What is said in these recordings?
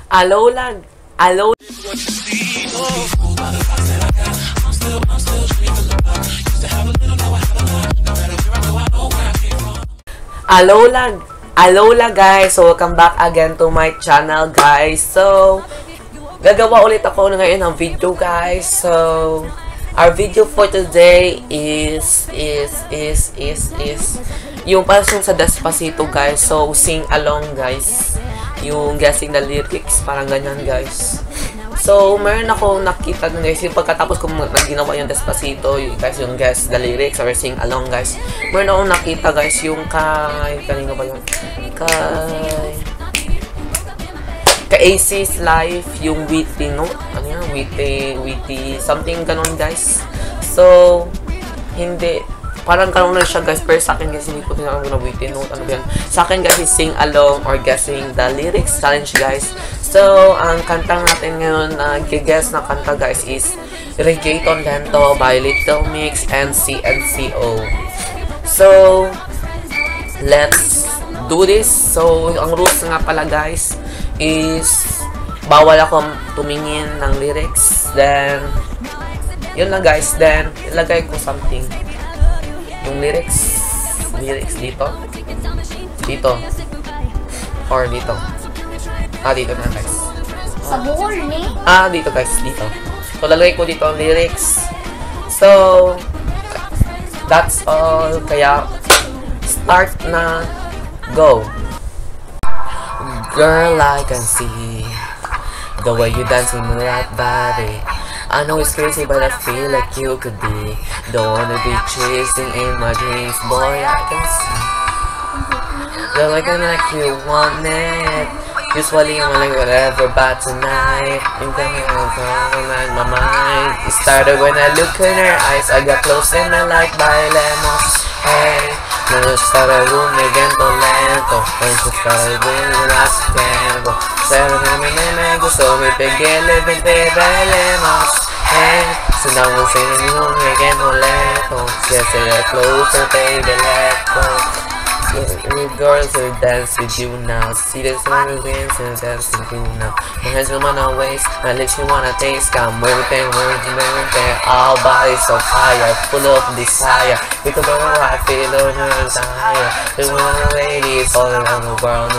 Alola, Alola, Alola, Alola guys. So welcome back again to my channel guys. So gagawa ulit ako ngayon ng video guys. So our video for today is yung pasong sa Despacito guys. So sing along guys. Yung guessing the lyrics, parang ganyan guys. So, meron ako nakita dun guys, yung pagkatapos kung ginawa yung Despacito, yung guys, yung guess the lyrics or sing along guys. Meron akong nakita guys, yung kanino ba yun? Kay Ace's Life, yung witty note, ano yan? Witty, something ganon guys. So, hindi, parang kanon lang siya guys, pero sa akin guys, hindi ko tinakang na witty note, ano ba yan? Sa akin guys, is sing along or guessing the lyrics challenge guys. So, ang kanta natin ngayon na guess na kanta guys is Reggaeton Lento by Little Mix and CNCO. So, let's do this. So, ang rules nga pala guys is bawal akong tumingin ng lyrics. Then, yun lang guys. Then, ilagay ko something. Yung lyrics dito. Dito. Or dito. Dito na guys. Sa buhol ni? Dito guys, dito. So, lalagay ko dito ang lyrics. So, that's all. Kaya, start na. Go. Girl, I can see the way you dancing with that body. I know it's crazy, but I feel like you could be the one to be chasing in my dreams. Boy, I can see. You're looking like you want it. Usually I'm like whatever, but tonight you got me on my mind. It started when I look in her eyes. I got close and I like bailemos. Hey, no started room again to lento. When she started with the last tempo. Sabi me gusto me pegele vente bailemos. Hey, so now we're singing room again to lento. Yes, get closer, baby, let's go. Girls who dance with you now. See the sun who dance and dance with you now. My hands on my waist, my lips you wanna taste. Come everything, all bodies so fire, full of desire. With the girl I feel on her desire. There's one lady all around the world.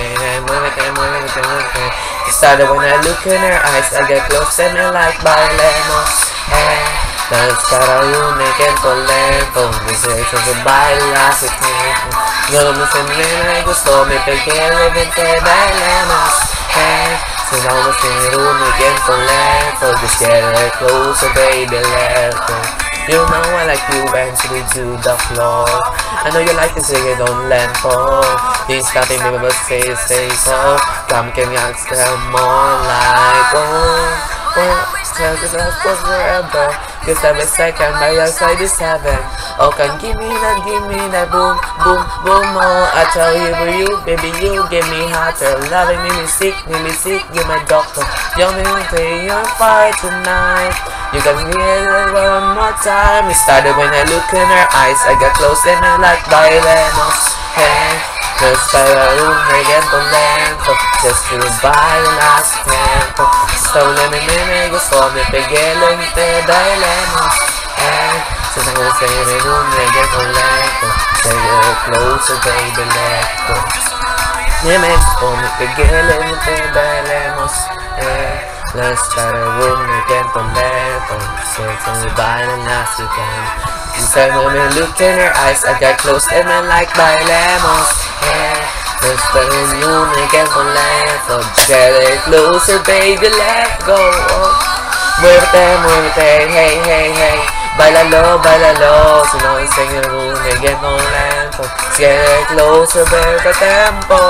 It started when I look in her eyes. I get close and I like bailemos. Let's start a making for lento. This is a bailar si tempo. No me sembra gusto me pegele vente bailemos. So now we're singing room again for lento. Just get it closer, baby, let's go. You know I like you when we do the floor. I know you like to sing it on lento. You ain't stopping me but say so. Come can you ask more like tell the last was forever. Cause every second by your side is heaven. Oh, can give me that boom, boom, boom, oh. I tell you, baby, you give me hotter. Loving me sick, you're my doctor. You're me play your part tonight. You can hear it one more time. It started when I look in her eyes. I got close and I like bailemos. Hey, just by a room again to lento. Just to buy last tempo. So let me gusto me pegele te bailemos. Hey, so now we're singing room again to lento. Say you're closer, baby, let's go. Me gusto me pegele te bailemos. Hey, let's start a room again to lento. So we buy the last weekend. Inside when I look in her eyes, I got close and I like bailemos. Hey, let's start a room again to lento. Get it closer, baby, let's go. Muévete, hey, hey, hey. Bailalo, bailalo. So now I'm singing room again to lento. Get it closer, baby, tempo.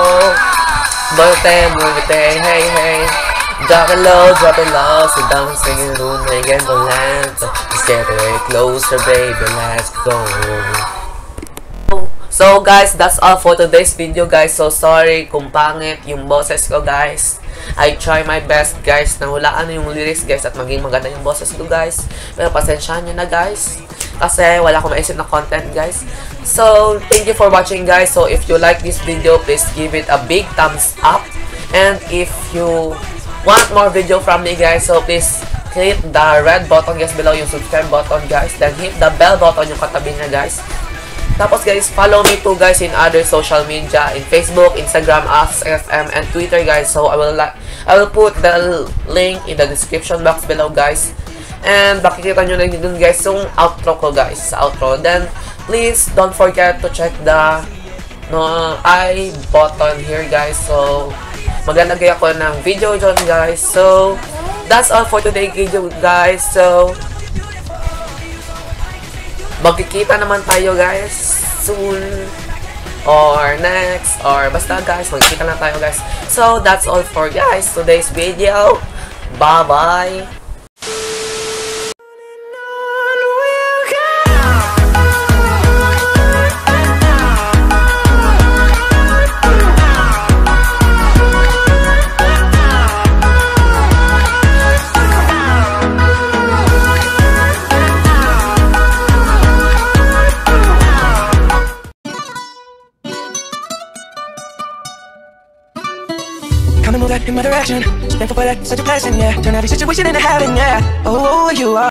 Muévete, hey, hey. Drop it low, so down singing room again to lento. Let's get it closer, baby, let's go. So guys, that's all for today's video guys. So sorry kung pangit yung boses ko guys. I try my best guys na hulaan yung lyrics guys at maging maganda yung boses ko guys. Pero pasensyahan nyo na guys. Kasi wala akong maisip na content guys. So thank you for watching guys. So if you like this video, please give it a big thumbs up. And if you want more video from me guys, so please hit the red button guys below, yung subscribe button guys, then hit the bell button yung katabi niya guys. Tapos guys, follow me too guys in other social media, in Facebook, Instagram, AskFM, and Twitter guys. So I will put the link in the description box below guys. And makikita nyo na dun guys yung outro ko guys, outro. Then please don't forget to check the I button here guys. So maglalagay ako ng video dyan guys. So that's all for today's video guys. So magkikita naman tayo guys soon or next or basta guys, magkikita na tayo guys. So that's all for guys today's video. Bye bye. Come and move that in my direction. Thankful for that, such a blessing, yeah. Turn every situation into heaven, yeah. Oh, you are